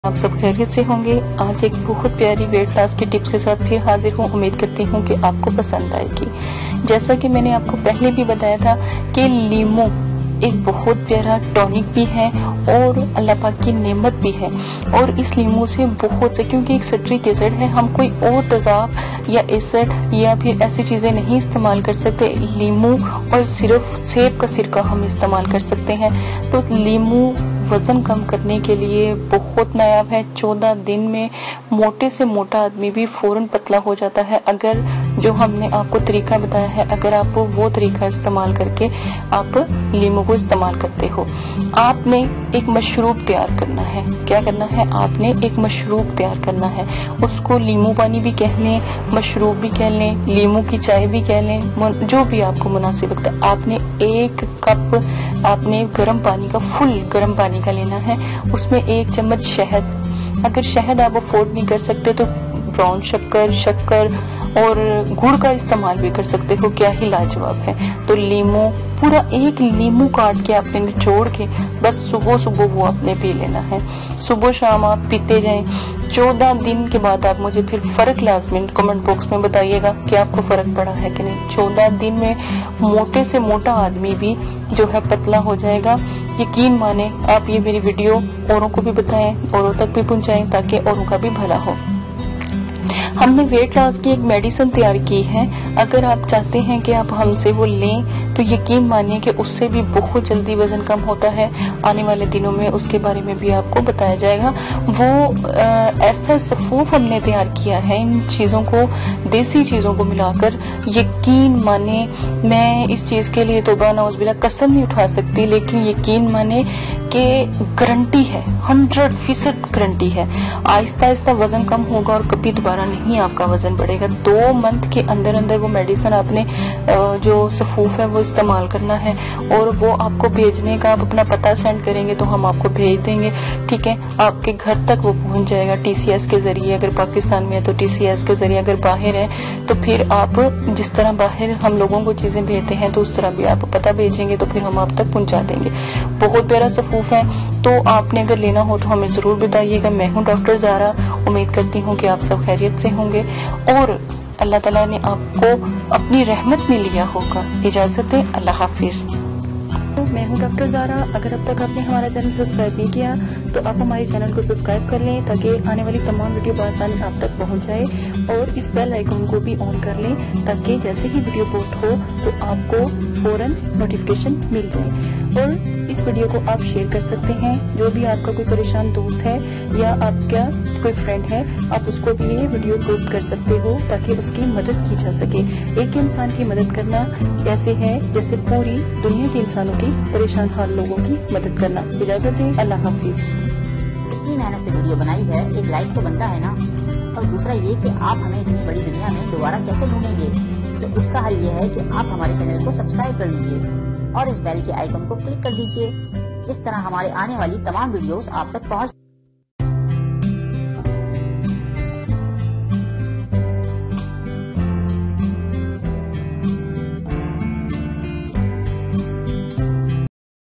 आप सब खैरियत से होंगे। आज एक बहुत प्यारी वेट लॉस की टिप्स के साथ फिर हाजिर हूँ। उम्मीद करती हूँ कि आपको पसंद आएगी। जैसा कि मैंने आपको पहले भी बताया था कि लीमू एक बहुत प्यारा टॉनिक भी है और अल्लाह पाक की नेमत भी है। और इस लीमू से बहुत से, क्योंकि एक सिट्रिक एसिड है, हम कोई और तेजाब या एसिड या फिर ऐसी चीजें नहीं इस्तेमाल कर सकते। लीमू और सिर्फ सेब का सिरका हम इस्तेमाल कर सकते हैं। तो लीमू वजन कम करने के लिए बहुत नायाब है। 14 दिन में मोटे से मोटा आदमी भी फौरन पतला हो जाता है, अगर जो हमने आपको तरीका बताया है, अगर आप वो तरीका इस्तेमाल करके आप लीमू को इस्तेमाल करते हो। आपने एक मशरूब तैयार करना है। क्या करना है? आपने एक मशरूब तैयार करना है। उसको लीमू पानी भी कह लें, मशरूब भी कह लें, लीमू की चाय भी कह लें, जो भी आपको मुनासिब लगता है। आपने 1 कप आपने गर्म पानी का, फुल गर्म पानी का लेना है। उसमें 1 चम्मच शहद, अगर शहद आप अफोर्ड नहीं कर सकते तो ब्राउन शक्कर और गुड़ का इस्तेमाल भी कर सकते हो। क्या ही लाजवाब है। तो लीमू, पूरा 1 लीमू काट के आपने निचोड़ के बस सुबह सुबह वो आपने पी लेना है। सुबह शाम आप पीते जाएं। 14 दिन के बाद आप मुझे फिर फर्क लाजमी कमेंट बॉक्स में बताइएगा कि आपको फर्क पड़ा है कि नहीं। 14 दिन में मोटे से मोटा आदमी भी जो है पतला हो जाएगा। यकीन माने। आप ये मेरी वीडियो औरों को भी बताएं, औरों तक भी पहुंचाएं, ताकि औरों का भी भला हो। हमने वेट लॉस की एक मेडिसिन तैयार की है। अगर आप चाहते हैं कि आप हमसे वो लें तो यकीन मानिए कि उससे भी बहुत जल्दी वजन कम होता है। आने वाले दिनों में उसके बारे में भी आपको बताया जाएगा। वो ऐसा सफूफ हमने तैयार किया है इन चीजों को, देसी चीजों को मिलाकर। यकीन माने, मैं इस चीज के लिए तौबा नौज़बिल्लाह कसम नहीं उठा सकती, लेकिन यकीन माने कि गारंटी है, 100% गारंटी है। आहिस्ता आहिस्ता वजन कम होगा और कभी दोबारा नहीं आपका वजन बढ़ेगा। 2 मंथ के अंदर अंदर वो मेडिसिन आपने जो सफूफ है वो इस्तेमाल करना है, और वो आपको भेजने का, आप अपना पता सेंड करेंगे तो हम आपको भेज देंगे। ठीक है, आपके घर तक वो पहुंच जाएगा TCS के जरिए। अगर पाकिस्तान में है तो TCS के जरिए, अगर बाहर है तो फिर आप जिस तरह बाहर हम लोगों को चीजें भेजते हैं तो उस तरह भी आप पता भेजेंगे तो फिर हम आप तक पहुंचा देंगे। बहुत प्यारा सफूफ है। तो आपने अगर लेना हो तो हमें जरूर बताइएगा। मैं हूँ डॉक्टर ज़ारा। उम्मीद करती हूँ कि आप सब खैरियत से होंगे और अल्लाह ताला ने आपको अपनी रहमत में लिया होगा। इजाजत है, अल्लाह हाफिज। तो मैं हूँ डॉक्टर ज़ारा। अगर अब तक आपने हमारा चैनल सब्सक्राइब नहीं किया तो आप हमारे चैनल को सब्सक्राइब कर लें, ताकि आने वाली तमाम वीडियो बआसानी आप तक पहुँच जाए। और इस बेल आइकन को भी ऑन कर लें, ताकि जैसे ही वीडियो पोस्ट हो तो आपको फौरन नोटिफिकेशन मिल जाए। और इस वीडियो को आप शेयर कर सकते हैं। जो भी आपका कोई परेशान दोस्त है या आपका कोई फ्रेंड है, आप उसको भी ये वीडियो पोस्ट कर सकते हो, ताकि उसकी मदद की जा सके। एक इंसान की मदद करना ऐसे है जैसे पूरी दुनिया के इंसानों की परेशान हाल लोगों की मदद करना। इजाजत है, अल्लाह हाफिज। इतनी मेहनत से वीडियो बनाई है, एक लाइक तो बनता है ना। और दूसरा ये कि आप हमें इतनी बड़ी दुनिया में दोबारा कैसे ढूंढेंगे। तो इसका हल ये है कि आप हमारे चैनल को सब्सक्राइब कर लीजिए और इस बेल के आइकन को क्लिक कर दीजिए। इस तरह हमारे आने वाली तमाम वीडियोस आप तक पहुंच